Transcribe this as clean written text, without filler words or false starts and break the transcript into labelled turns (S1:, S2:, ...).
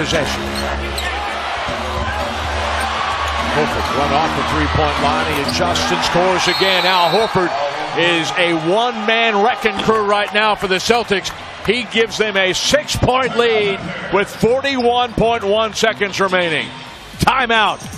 S1: possession. Horford run off the three-point line. He adjusts and scores again. Al Horford is a one-man wrecking crew right now for the Celtics. He gives them a 6-point lead with 41.1 seconds remaining. Timeout.